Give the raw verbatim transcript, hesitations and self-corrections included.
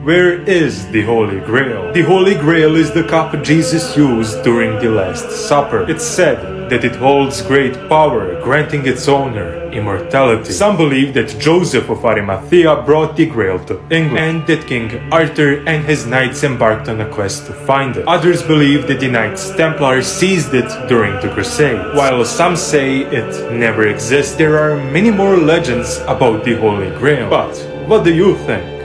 Where is the Holy Grail? The Holy Grail is the cup Jesus used during the Last Supper. It's said that it holds great power, granting its owner immortality. Some believe that Joseph of Arimathea brought the Grail to England, and that King Arthur and his knights embarked on a quest to find it. Others believe that the Knights Templar seized it during the Crusades. While some say it never existed, there are many more legends about the Holy Grail. But what do you think?